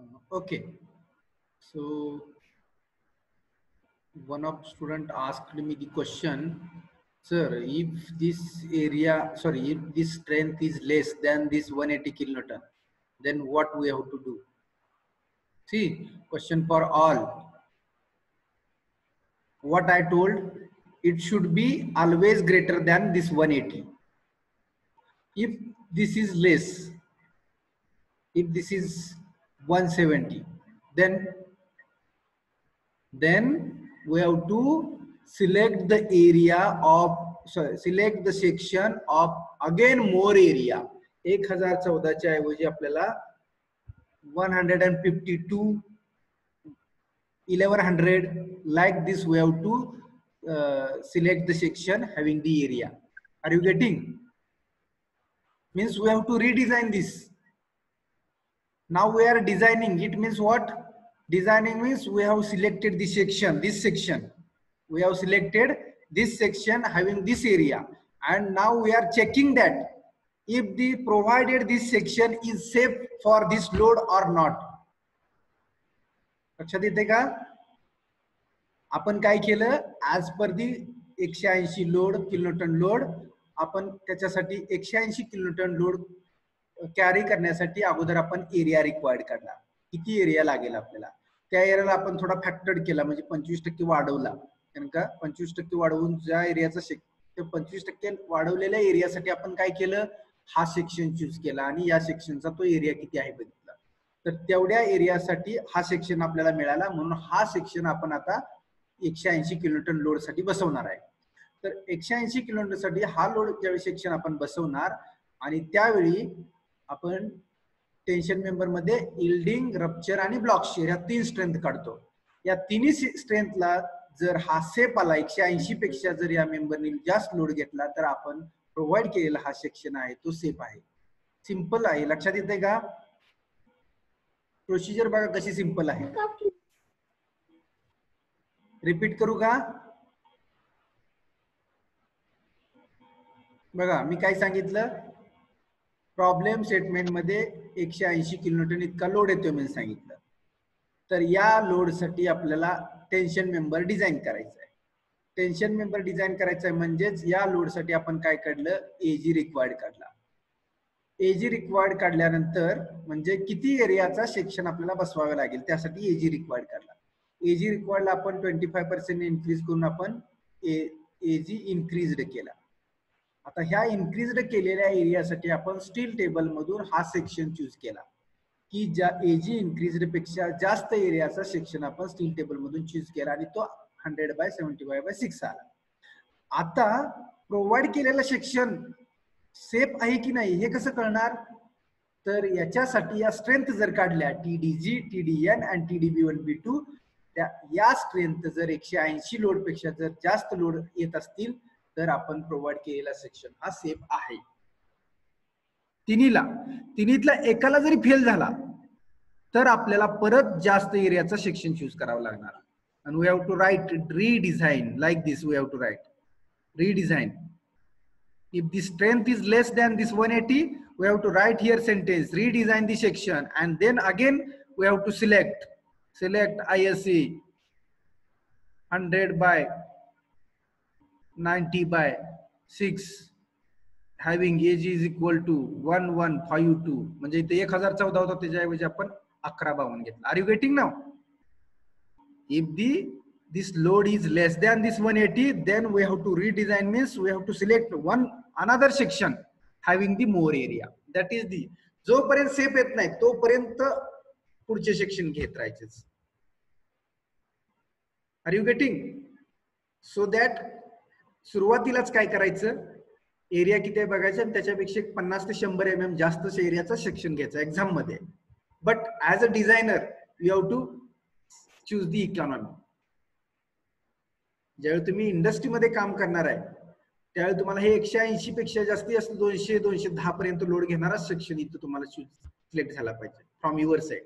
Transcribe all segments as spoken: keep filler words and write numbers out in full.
Okay, so one of student asked me the question, sir, if this area, sorry, if this strength is less than this one hundred eighty kilonewton, then what we have to do? See, question for all. What I told, it should be always greater than this one hundred eighty. If this is less, if this is one hundred seventy, then then we have to select the area of, sorry, select the section of again more area. एक हजार चौदाच्या ऐवजी आपल्याला one hundred fifty-two, eleven hundred, like this we have to uh, select the section having the area. Are you getting? Means we have to redesign this. Now we are designing. It means what? Designing means we have selected the section, this section. We have selected this section having this area. And now we are checking that if the provided this section is safe for this load or not. लक्षात येते का? आपण काय केलं, as per दी एकशे ऐंशी load kiloton load, आपण त्याच्यासाठी एकशे ऐंशी किलोटन लोड कॅरी करण्यासाठी अगोदर आपण एरिया रिक्वायर्ड काढला. किती एरिया लागेल आपल्याला, त्या एरियाला आपण थोडा फॅक्टर केला, म्हणजे पंचवीस टक्के वाढवला. कारण का पंचवीस टक्के वाढवून ज्या एरियाचा ते पंचवीस टक्के वाढवलेल्या एरियासाठी आपण काय केलं, हा सेक्शन चूज केला आणि या सेक्शनचा तो एरिया किती आहे बघितला. तर तेवढ्या एरियासाठी हा सेक्शन आपल्याला मिळाला, म्हणून हा सेक्शन आपण आता एकशे ऐंशी किलोटन लोड साठी बसवणार आहे. तर एकशे ऐंशी किलोमीटर साठी हा लोड ज्यावेळी सेक्शन आपण बसवणार आणि त्यावेळी आपण टेन्शन मेंबर मध्ये इल्डिंग, रप्चर आणि ब्लॉक शिअर या तीन स्ट्रेंथ काढतो. या तिन्ही स्ट्रेंथला जर हा सेप आला, एकशे ऐंशी पेक्षा जर या मेंबरने जास्त लोड घेतला, तर आपण प्रोव्हाइड केलेला हा सेक्शन आहे तो सेफ आहे. सिंपल आहे. लक्षात येते का? प्रोसिजर बघा कशी सिंपल आहे. रिपीट करू का? बघा मी काय सांगितलं, प्रॉब्लेम स्टेटमेंट मध्ये एकशे ऐंशी किलोमीटर इतका लोड येतो मी सांगितलं. तर या लोड साठी आपल्याला टेन्शन मेंबर डिझाइन करायचं आहे. टेन्शन मेंबर डिझाइन करायचं आहे म्हणजेच या लोड साठी आपण काय काढलं, एजी रिक्वायर्ड काढला. एजी रिक्वायर्ड काढल्यानंतर म्हणजे किती एरियाचा सेक्शन आपल्याला बसवावे लागेल त्यासाठी एजी रिक्वायर्ड काढला. एजी रिक्वायर्ड आपण ट्वेंटी फाय पर्सेंट इन्क्रीज करून आपण एजी इन्क्रीज्ड केला. आता ह्या इन्क्रीज्ड केलेल्या एरियासाठी आपण स्टील टेबल मधून हा सेक्शन चूज केला की ज्या एजी इन्क्रीज्ड पेक्षा जास्त एरियाचा सेक्शन आपण स्टील टेबल मधून चूज केला आणि तो hundred by seventy five by six आला. आता प्रोव्हाइड केलेला सेक्शन सेफ आहे की नाही हे कसं कळणार, तर याच्यासाठी या स्ट्रेंथ जर काढल्या टीडीजी, टीडीएन आणि टीडीबी वन बी टू, त्या या स्ट्रेंथ जर एकशे ऐंशी लोड पेक्षा जर जास्त लोड येत असतील तर आपण प्रोव्हाइड केलेला सेक्शन हा सेफ आहे. तिन्हीला तिन्हीतला एकाला जरी फेल झाला तर आपल्याला परत जास्त एरियाचा सेक्शन चूज करावा लागणार. and we have to write redesign like this. We have to write redesign. If the strength is less than this one eighty, we have to write here sentence redesign the section, and then again we have to select select I S A one hundred by ninety by six having A G is equal to one one five two. म्हणजे इथे एक हजार चौदा होता त्याच्याऐवजी आपण अकरा बावन्न घेतला. Are you getting now? If the this load is less than this one eighty, then we have to redesign, means we have to select one another section having the more area. That is the जोपर्यंत safe येत नाही तोपर्यंत पुढचे section घेत राहायचे. Are you getting? So that सुरुवातीलाच काय करायचं, एरिया किती आहे बघायचं आणि त्याच्यापेक्षा पन्नास ते शंभर एम एम जास्त एरियाचा सेक्शन घ्यायचा एक्झाम मध्ये. But as a designer you have to choose the economy. ज्यावेळी तुम्ही इंडस्ट्रीमध्ये काम करणार आहे त्यावेळी तुम्हाला हे एकशे ऐंशी पेक्षा जास्ती असं दोनशे दोनशे दहा पर्यंत लोड घेणारा सेक्शन इथं तुम्हाला सिलेक्ट झाला पाहिजे from your side.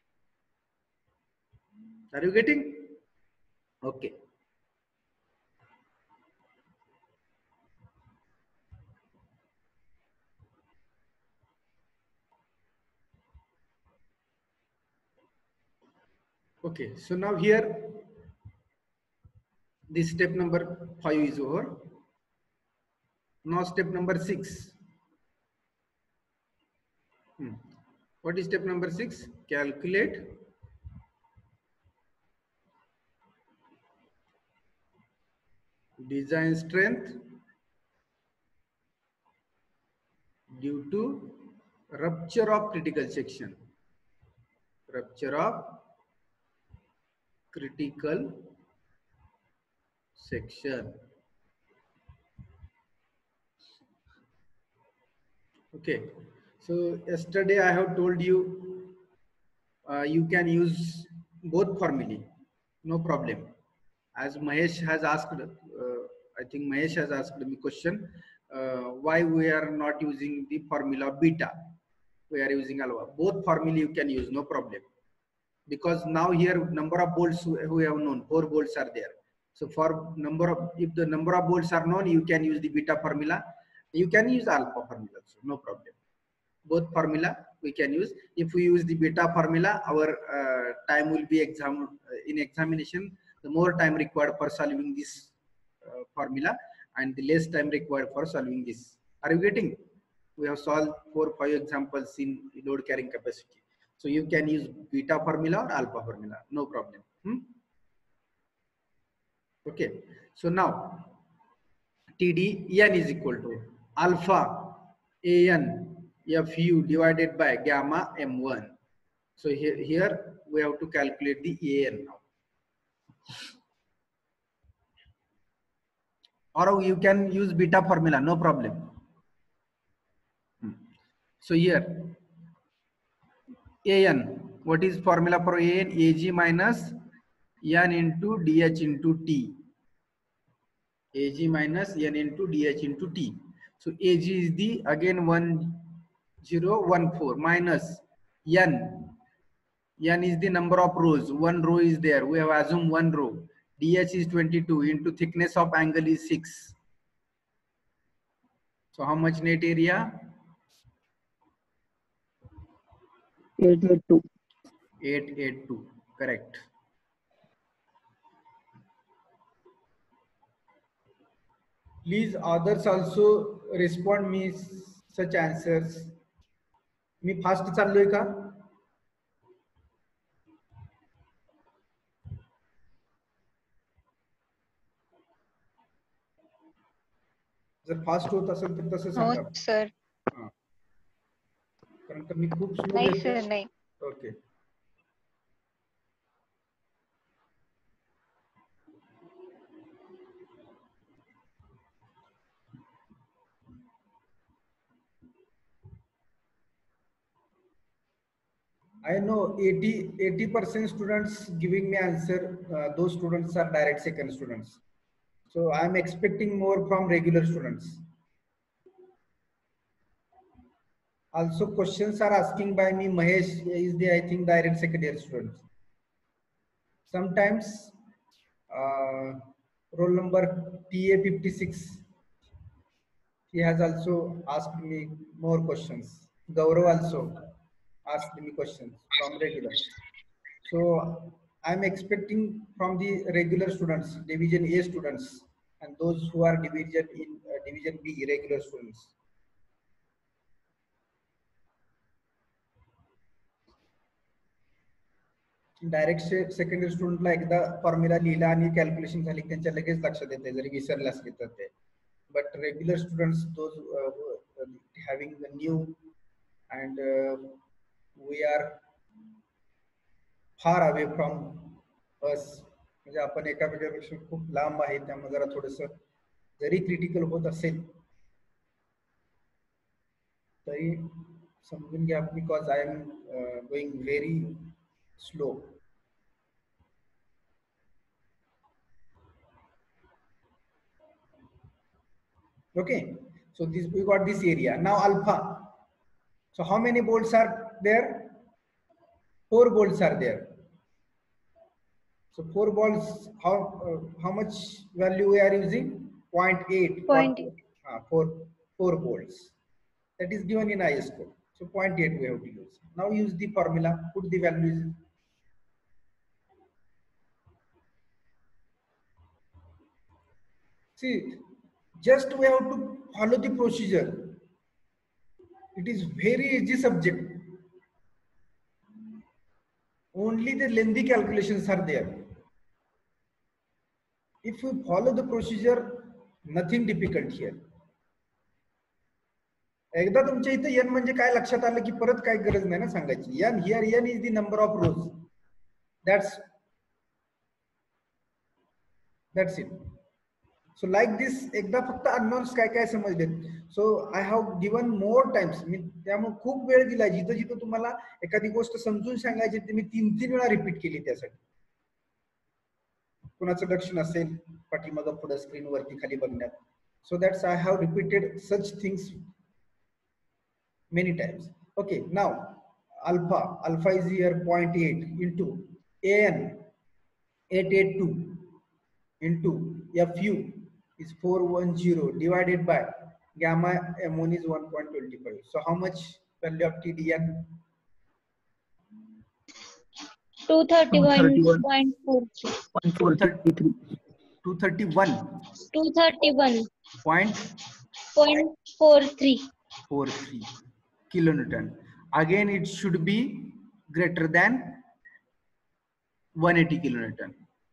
Are you getting? Okay. Okay, so now here this step number five is over. Now step number six. Hmm. What is step number six? Calculate design strength due to rupture of critical section. Rupture of critical section. Okay, so yesterday I have told you uh, you can use both formulae, no problem. As Mahesh has asked, uh, I think Mahesh has asked me question, uh, why we are not using the formula beta, we are using alpha. Both formulae you can use, no problem. Because now here number of bolts we have known, four bolts are there. So for number of, if the number of bolts are known, you can use the beta formula. You can use alpha formula also, no problem. Both formula we can use. If we use the beta formula, our uh, time will be exam in examination. The more time required for solving this uh, formula, and the less time required for solving this. Are you getting? We have solved four five examples in load carrying capacity. So you can use beta formula or alpha formula, no problem. Hmm? Okay. So now T D n is equal to alpha an fu divided by gamma m one. So here, here we have to calculate the an now. Or you can use beta formula, no problem. Hmm. So here an, what is formula for an? Ag minus n into dh into t. Ag minus n into dh into t. So Ag is the again one zero one four minus n. N is the number of rows. One row is there. We have assumed one row. dh is twenty-two into thickness of angle is six. So how much net area? eight eighty-two. eight eighty-two. Correct. Please others also respond me such answers. मी fast चाललोय का? जर fast होत असेल तर तसं सांगा. हो sir. कारण का मी खूप स्लो नाही घेतोय. सर नाही. Okay. I know eighty percent students giving me answer. Uh, those students are direct second students. So I am expecting more from regular students. Also questions are asking by me, Mahesh is the, I think, direct second year student. Sometimes uh, roll number T A fifty-six, he has also asked me more questions. Gaurav also asked me questions from regular. So I'm expecting from the regular students, division A students, and those who are division in uh, division B irregular students. Direct secondary स्टुडंटला एकदा formula लिहिला आणि calculation झाली त्यांच्या लगेच लक्षात येते जरी विसरले असले तर ते. But regular students those having the new and we are far away from us, म्हणजे आपण एकामेकांपेक्षा खूप लांब आहे, त्यामुळे जरा थोडस जरी क्रिटिकल होत असेल तरी समजून घ्या, because I am going very slow. Okay, so this we got this area. Now alpha. So how many bolts are there? Four bolts are there. So four bolts, how uh, how much value we are using? zero point eight. zero point eight. Uh, four four bolts. That is given in I S code. So zero point eight we have to use. Now use the formula. Put the values. See, just we have to follow the procedure. It is very easy subject. Only the lengthy calculations are there. If we follow the procedure, nothing difficult here. एकदा तुमच्या इथे n म्हणजे काय लक्षात आलं की परत काय गरज नाही ना सांगायची. n here n is the number of rows. That's that's it. So like this एकदा फक्त unknowns काय काय समजलेत. So I have given more times. मी त्यामुळे खूप वेळ दिला. जिथं जिथं तुम्हाला एखादी गोष्ट समजून सांगायची ती मी तीन तीन वेळा रिपीट केली त्यासाठी. कुणाचं लक्ष नसेल पाठीमागं पुढे स्क्रीन वरती खाली बघण्यात. So that's I have repeated such things many times. Okay, now alpha alpha is here zero point eight into an eight eighty-two into fu is four hundred ten divided by gamma m one is one point two five. So how much value of T D N? two thirty-one point four three. Point four three. two thirty-one two thirty-one point point four three. four three kilonewton. Again, it should be greater than one eighty kilonewton.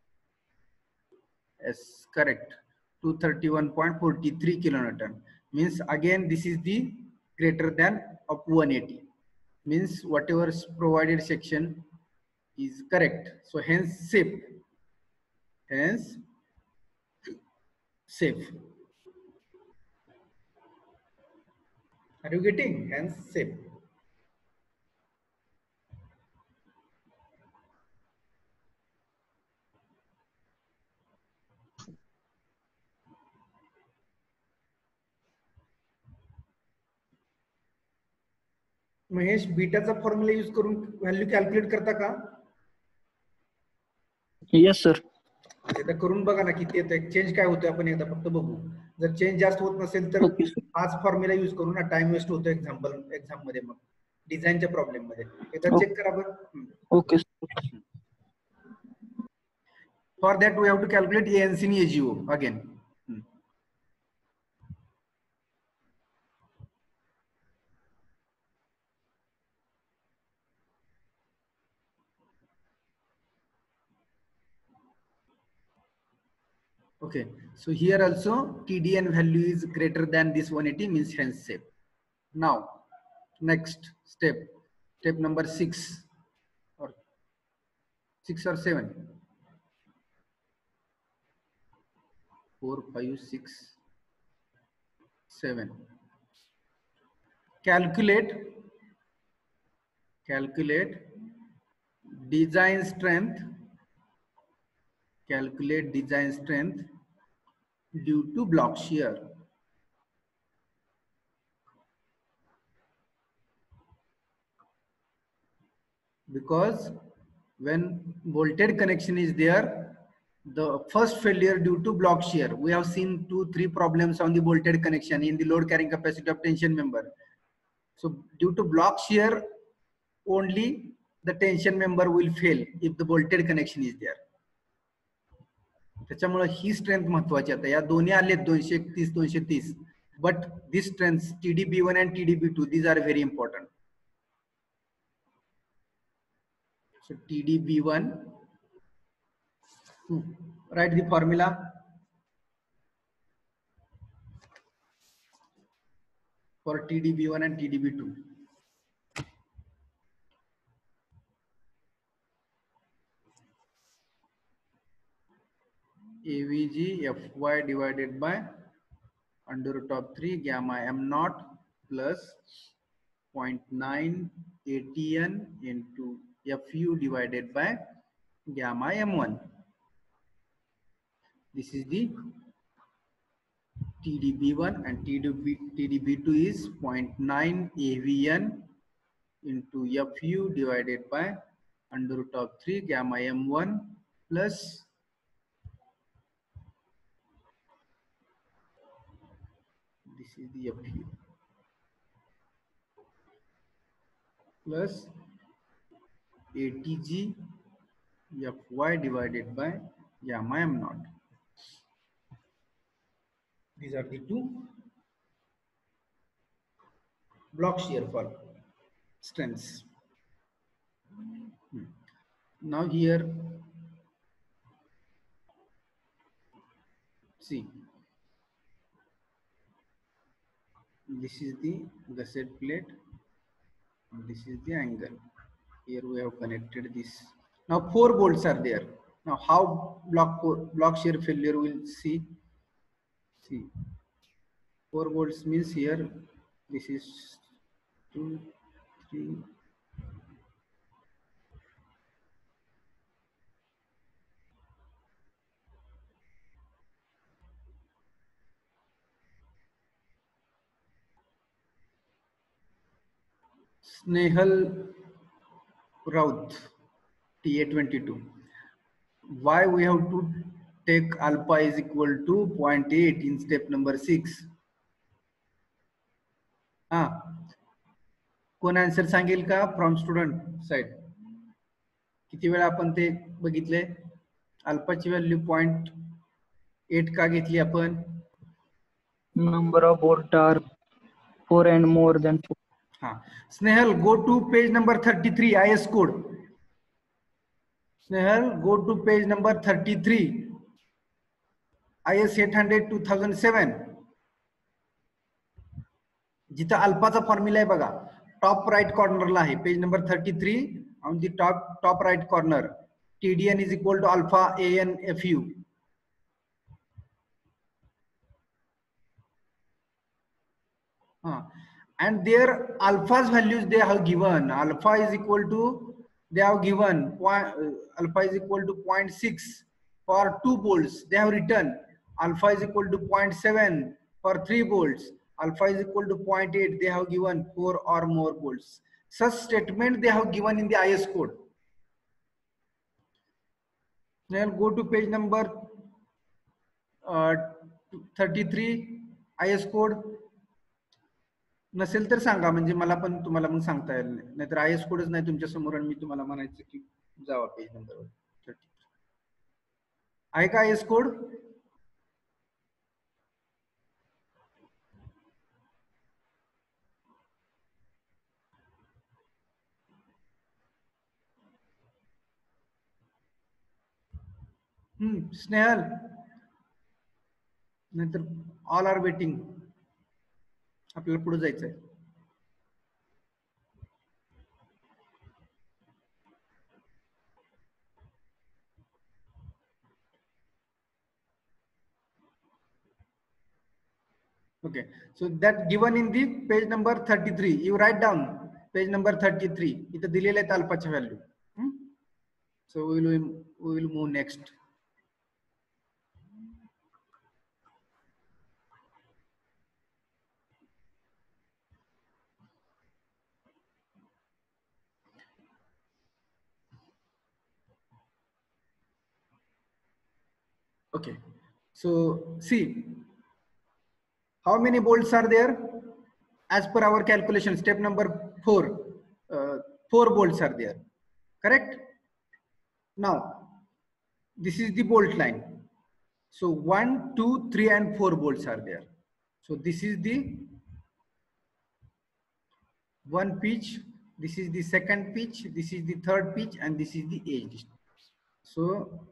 Yes, correct. two thirty-one point four three kilonewton means again this is the greater than of one eighty. Means whatever is provided section is correct. So hence safe. Hence safe. Are you getting? Hence safe. Mahesh बीटाचा formula use करून value calculate करता का? Yes sir. एकदा करून बघा ना किती येतं. चेंज काय होतं आपण एकदा फक्त बघू. जर चेंज जास्त होत नसेल तर हाच फॉर्म्युला यूज करू ना. टाइम वेस्ट होतो एक्झाम्पल एक्झाम मध्ये मग डिझाईनच्या प्रॉब्लेम मध्ये. एकदा चेक करा बरं. Okay. For that we have to calculate ANC आणि AGO again. Okay, so here also T D N value is greater than this one eighty means hence safe. Now next step, step number six or six or seven. Four, five, six, seven. Calculate calculate design strength. Calculate design strength due to block shear. Because when bolted connection is there, the first failure due to block shear. We have seen two, three problems on the bolted connection in the load carrying capacity of tension member. So due to block shear, only the tension member will fail if the bolted connection is there. त्याच्यामुळे ही strength महत्वाची आता. या दोन्ही आले दोनशे एकतीस दोनशे तीस. But this strength T D B one and T D B two, these are very important. So T D B one, hmm. write the formula. For T D B one and T D B two. A V G Fy divided by under root of three gamma m naught plus zero point nine A T N into Fu divided by gamma m one. This is the T D B one and T D B two is zero point nine A V N into Fu divided by under root of three gamma m one plus this is the Fu plus A T G Fy divided by gamma m naught. These are the two block shear for strengths. Hmm. Now here, see, this is the gusset plate, and this is the angle. Here we have connected this. Now four bolts are there. Now how block block shear failure will see? See, four bolts means here this is two, three. Snehal Raut, T A twenty-two. Why we have to take alpha is equal to zero point eight in step number six? हा, कोण answer सांगेल का from student side? किती वेळा आपण ते बघितले? अल्फाची value point eight का घेतली आपण? Number of bolt are four and more than four. हा, Snehal go to page number thirty three I S code. Snehal go to page number thirty three I S eight hundred two thousand seven. जिथं अल्फाचा formula आहे बघा, top right कॉर्नरला आहे, page number thirty three on the top top right corner. TDN is equal to alpha A N F U. And their alpha's values they have given. Alpha is equal to, they have given point, uh, alpha is equal to zero point six for two bolts. They have written alpha is equal to zero point seven for three bolts. Alpha is equal to zero point eight. They have given four or more bolts. Such statement they have given in the I S code. Then go to page number uh, thirty-three I S code. नसेल तर सांगा, म्हणजे मला पण तुम्हाला मग सांगता येईल. नाहीतर I S कोडच नाही तुमच्या समोर आणि मी तुम्हाला म्हणायचं की जावा पेज नंबर थर्टी. आहे का I S code? Hmm, Snehal, नाहीतर ऑल आर वेटिंग. आपल्याला पुढे जायचंय. Okay, so that given in the page number thirty-three, you write down page number thirty-three. इथं दिलेले आहेत अल्फाचे value. So we will we will move next. Okay, so see, how many bolts are there? As per our calculation, step number four, uh, four bolts are there, correct? Now, this is the bolt line. So one, two, three, and four bolts are there. So this is the one pitch, this is the second pitch, this is the third pitch, and this is the edge. So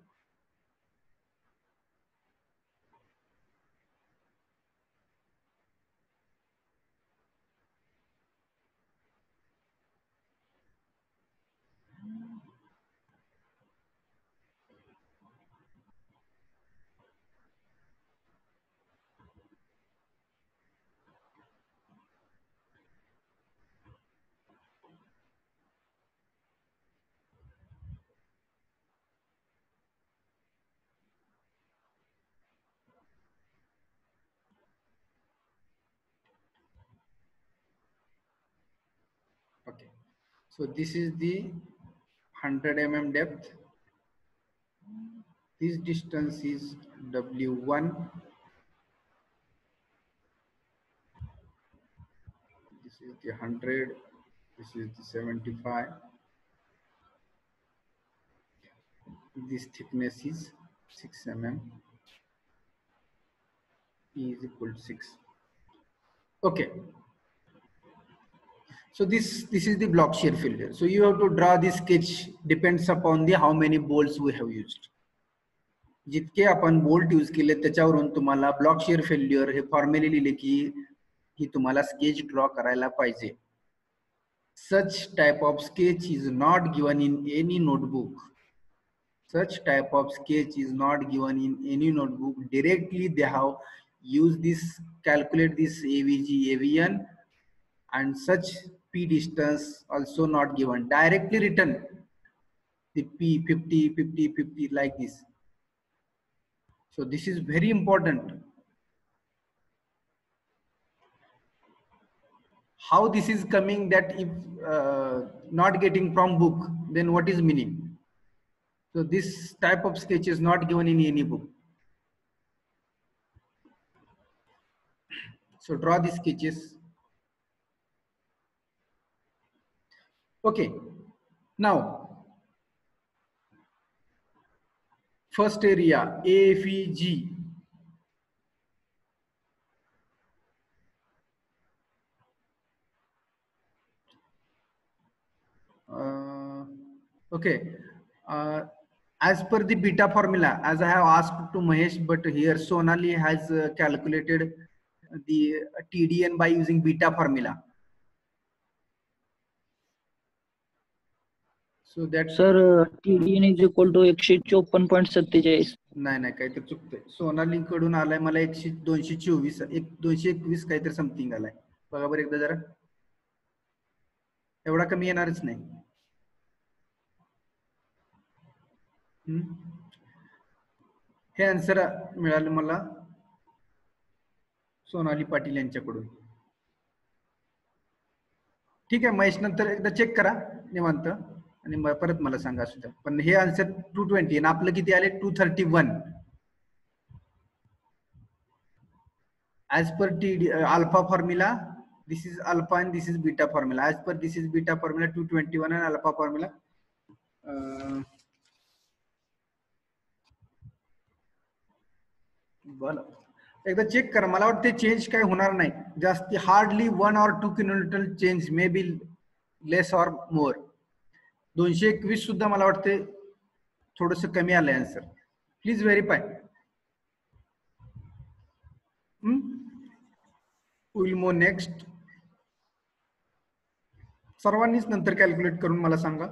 okay, so this is the one hundred millimeter depth. This distance is W one. This is the one hundred. This is the seventy-five. This thickness is six millimeters. E is equal to six. Okay. So this this is the block shear failure. So you have to draw this sketch, depends upon the how many bolts we have used. जितके आपण bolt use केले त्याच्यावरून तुम्हाला block shear failure हे फॉर्म्युले लिहिले की ही तुम्हाला स्केच ड्रॉ करायला पाहिजे. Such type of sketch is not given in any notebook. Such type of sketch is not given in any notebook. Directly they have used this, calculate this A V G, A V N, and such P distance also not given. Directly written the P fifty, fifty, fifty like this. So this is very important. How this is coming, that if uh, not getting from book, then what is meaning? So this type of sketch is not given in any book. So draw the sketches. Okay. Now, first area, A V G. Uh, okay. Uh, as per the beta formula, as I have asked to Mahesh, but here Sonali has uh, calculated the T D N by using beta formula. So that sir T D N is equal to एकशे चोपन्न point सत्तेचाळीस. नाही नाही काहीतरी चुकतंय. सोनाली कडून आलाय मला एकशे दोनशे चोवीस एक दोनशे एकवीस काहीतरी समथिंग आलाय. बघा बरं एकदा जरा. एवढा कमी येणारच नाही. हे आन्सर मिळालं मला सोनाली पाटील यांच्याकडून. ठीक आहे महेश, नंतर एकदा चेक करा निवांत आणि परत मला सांगा सुद्धा. पण हे आन्सर टू ट्वेंटी आणि आपलं किती आले two thirty one. As per the alpha formula, this is alpha and this is beta formula. As per this is beta formula two twenty one and alpha formula बरं एकदा check करा. मला वाटते change काय होणार नाही जास्ती. Hardly one or two kilometre change, may be less or more. दोनशे एकवीस सुद्धा मला वाटते थोडस कमी आलंय answer. Please verify. Will move next. सर्वांनीच नंतर कॅल्क्युलेट करून मला सांगा.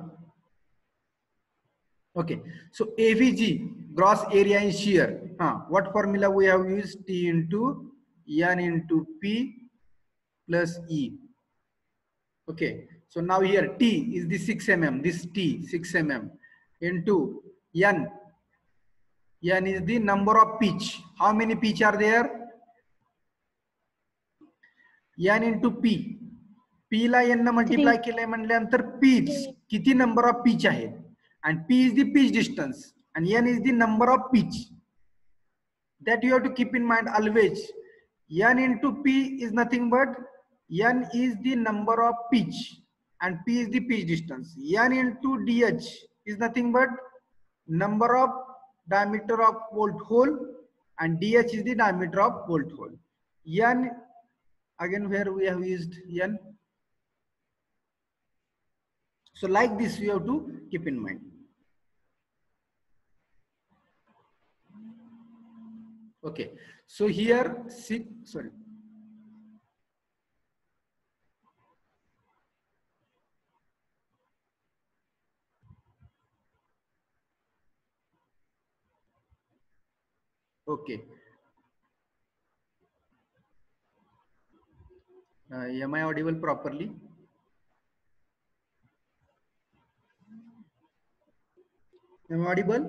Okay, so A V G, gross area in shear. Huh. What formula we have used? T into N into P plus E. Okay, so now here T is the six millimeter. This T six millimeter into N. N is the number of pitch. How many pitch are there? N into P. P La N न multiply केले म्हणल्यानंतर pitch किती number of pitch आहे? And P is the pitch distance and N is the number of pitch. That you have to keep in mind always. N into P is nothing but N is the number of pitch and P is the pitch distance. N into D H is nothing but number of diameter of bolt hole and D H is the diameter of bolt hole. N again where we have used N. So like this you have to keep in mind. Okay, so here six, sorry. Okay. Uh, am I audible properly? Am I audible?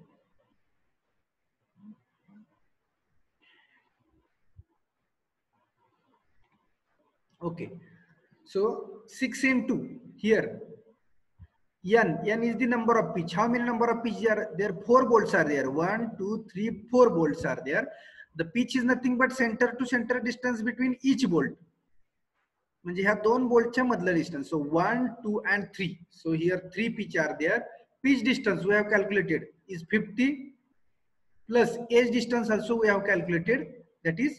Okay, so six into here N. N is the number of pitch. How many number of pitch are there? Four bolts are there. One, two, three, four bolts are there. The pitch is nothing but center to center distance between each bolt. म्हणजे ह्या दोन बोल्टच्या मधलं distance. So one, two, and three. So here three pitch are there. Pitch distance we have calculated is fifty plus edge distance also we have calculated that is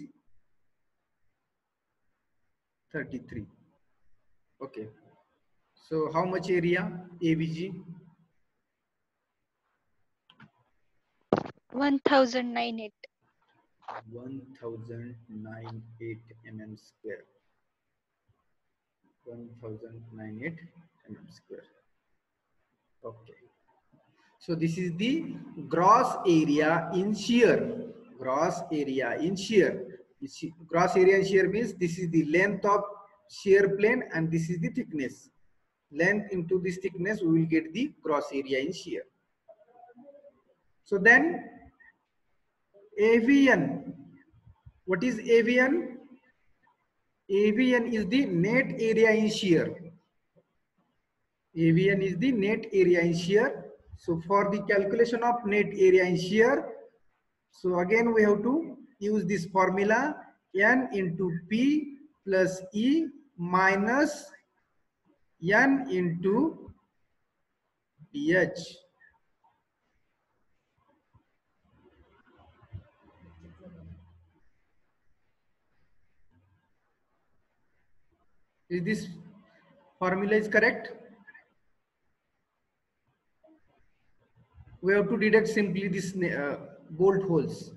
thirty-three. Okay. So how much area A V G? one thousand ninety-eight. one thousand ninety-eight mm square. one thousand ninety-eight mm square. Okay. So this is the gross area in shear. Gross area in shear. Gross area in shear means this is the length of shear plane and this is the thickness. Length into this thickness, we will get the gross area in shear. So then A V N. What is A V N? A V N is the net area in shear. A V N is the net area in shear. So for the calculation of net area in shear, so again we have to use this formula, N into P plus E minus N into D H. Is this formula is correct? We have to deduct simply this uh, bolt holes.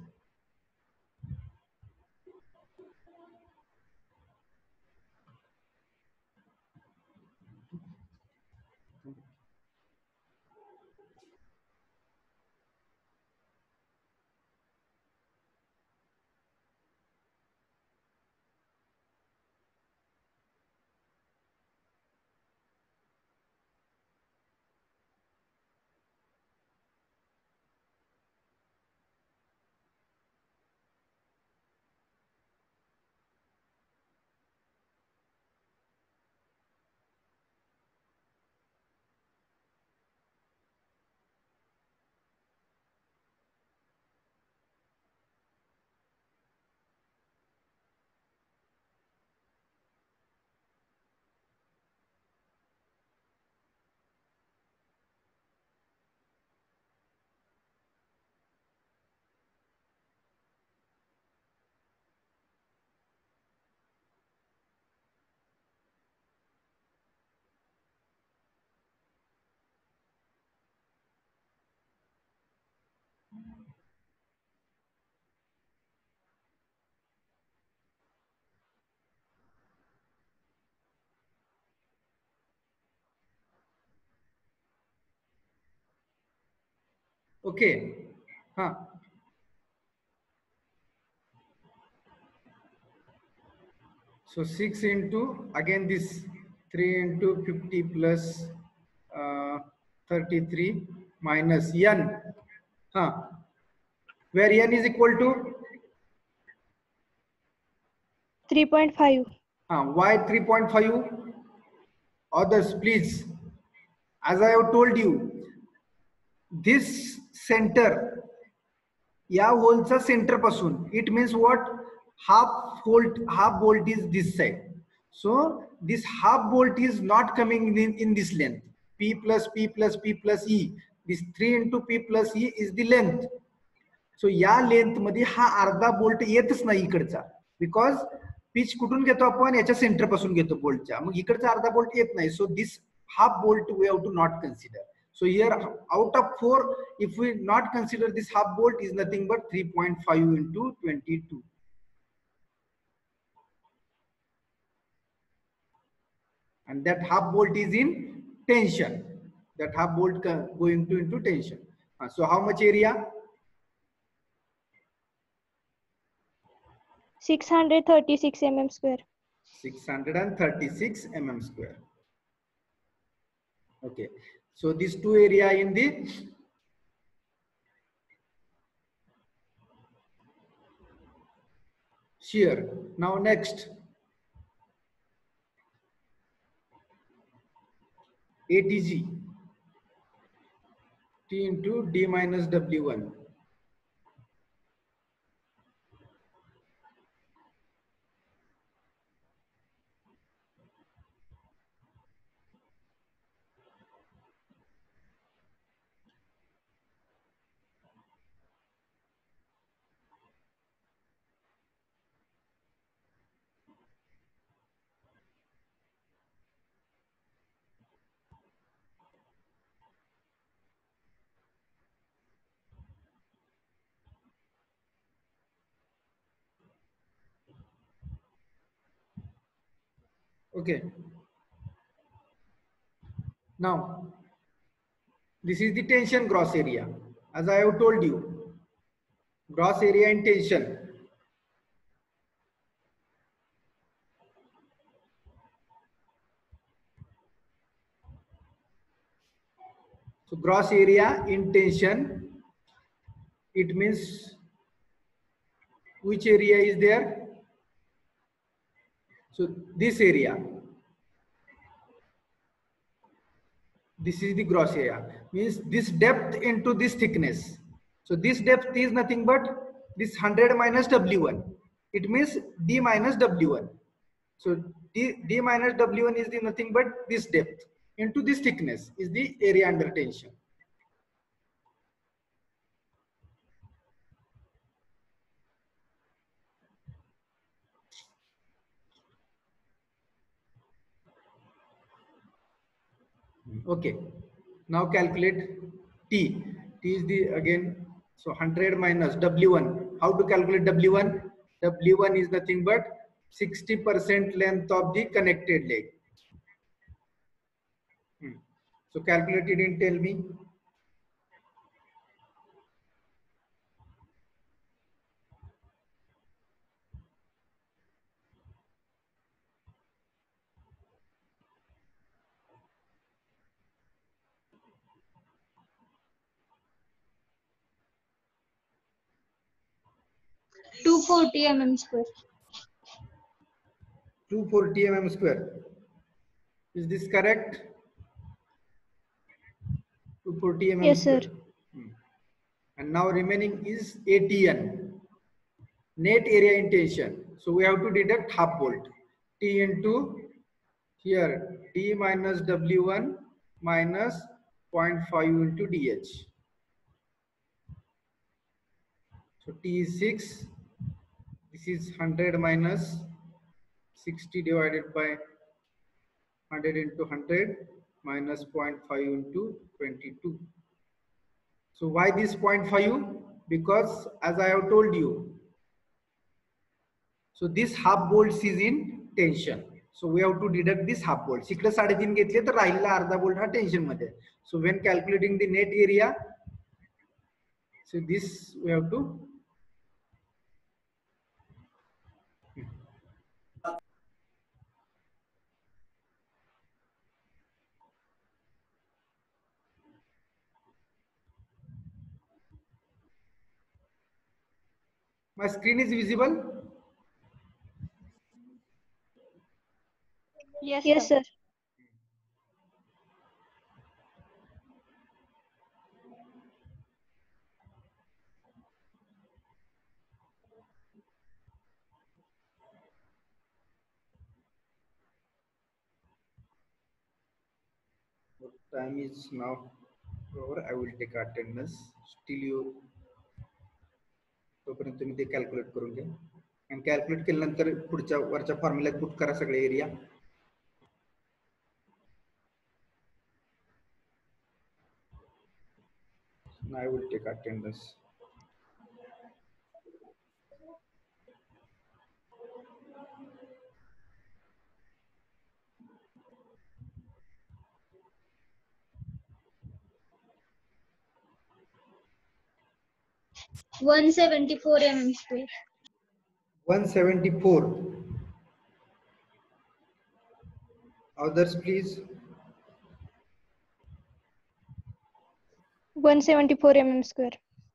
Okay. Huh. So six into again this three into fifty plus uh, thirty-three minus N. Huh. Where N is equal to three point five. uh, why three point five? Others, please. As I have told you, this center, या होलचा centre पासून, it means what? Half bolt, half bolt is this side. So this half bolt is not coming in, in this length. P plus P plus P plus E. This three into P plus E is the length. So या length मध्ये हा अर्धा bolt येतच नाही इकडचा, because pitch कुठून घेतो आपण? याच्या सेंटर पासून घेतो बोल्टच्या, मग इकडचा अर्धा बोल्ट येत नाही. So this half bolt we have to not consider. So here out of four, if we not consider this half bolt, is nothing but three point five into twenty-two. And that half bolt is in tension. That half bolt going to into tension. Uh, so how much area? six hundred thirty-six mm square. six hundred thirty-six mm square. Okay. So these two area in the shear. Now next, A T G, T into D minus W one. Okay. Now, this is the tension gross area. As I have told you, gross area and tension. So gross area in tension, it means which area is there? So this area. This is the gross area, means this depth into this thickness. So this depth is nothing but this one hundred minus W one. It means D minus W one. So D, D minus W one is the nothing but this depth into this thickness is the area under tension. Okay. Now calculate T. T is the again, so one hundred minus W one. How to calculate W one? W one is nothing but sixty percent length of the connected leg. Hmm. So calculate it and tell me. two forty millimeters square. two forty millimeters square. Is this correct? two forty millimeters Yes, sir. square. Hmm. And now remaining is A T N, net area in tension. So we have to deduct half volt. T into here D minus W one minus zero point five into D H. So T is six. This is one hundred minus sixty divided by one hundred into one hundred minus zero point five into twenty-two. So why this zero point five? Because as I have told you, so this half volts is in tension. So we have to deduct this half volts. इकडे साडेतीन घेतले तर राहिलेला अर्धा volt हा tension मध्ये. So when calculating the net area, so this we have to. My screen is visible. Yes, yes, sir. What time is now over? I will take attendance. Still you. तोपर्यंत तुम्ही ते calculate करून घ्या आणि calculate केल्यानंतर पुढच्या वरच्या फॉर्म्युल्यात put करा सगळे area. I will take attendance. one seventy-four millimeters square. one seventy-four. Others, please. one seventy-four millimeters square.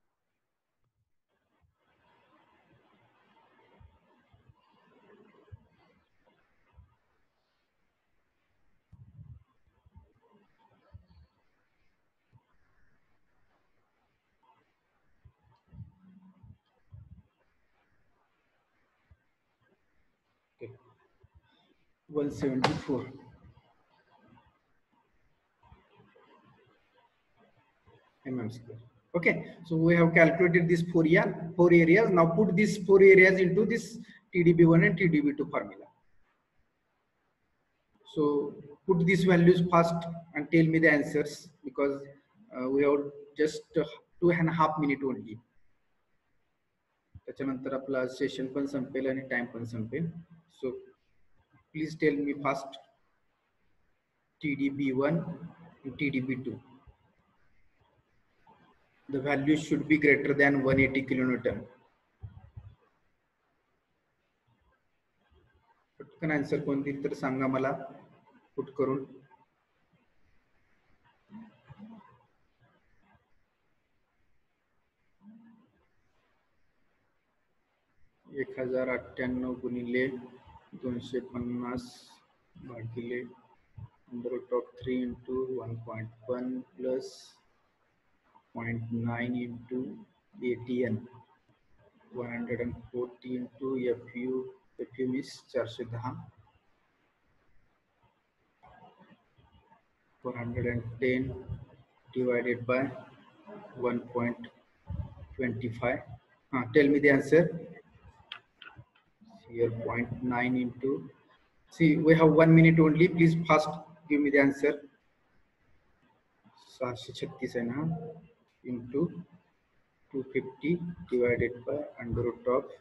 Okay. one seventy-four. Mm square. Okay, so we have calculated these four, area, four areas. Now put these four areas into this T D B one and T D B two formula. So put these values first and tell me the answers, because uh, we have just uh, two and a half minute only. त्याच्यानंतर आपला session पण संपेल आणि time पण संपेल. So Please tell me fast. T D B one and T D B two. The value should be greater than one hundred eighty kilonewton. पटकन answer कोण देईल तर सांगा मला पुट करून. एक हजार अठ्ठ्याण्णव गुणिले दोनशे पन्नास भागिले under root of three into one point one plus point nine into A T N one hundred and forty into F U F U means चारशे दहा four hundred and ten divided by one point twenty five. हाँ, tell me the answer. Here zero point nine into, see we have one minute only, please fast give me the answer. सातशे छत्तीस है ना, into two fifty divided by under root of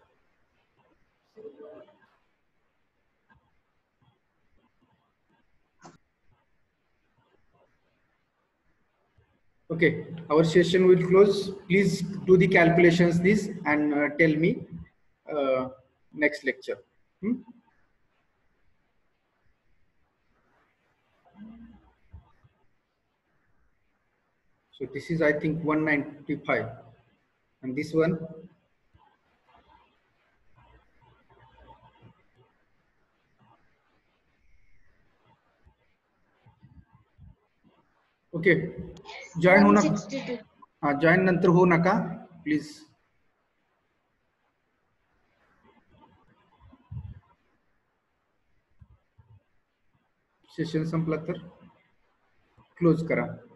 okay, our session will close. Please do the calculations this and uh, tell me uh, next lecture. Hmm? So this is I think one ninety-five and this one okay. Join होना, हाँ join नंतर हो नका please. Session संपला तर close करा.